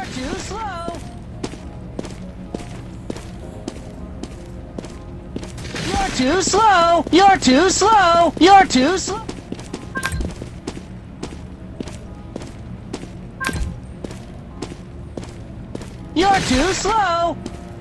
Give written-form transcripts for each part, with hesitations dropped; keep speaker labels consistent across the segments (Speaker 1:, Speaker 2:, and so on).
Speaker 1: You're too slow. You're too slow. You're too slow. You're too slow. You're too slow.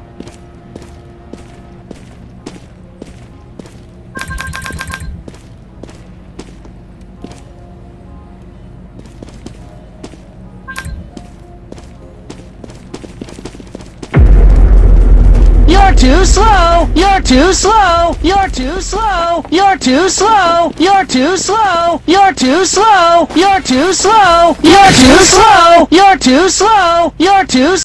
Speaker 1: You're too slow. You're too slow. You're too slow. You're too slow. You're too slow. You're too slow. You're too slow. You're too slow. You're too slow. You're too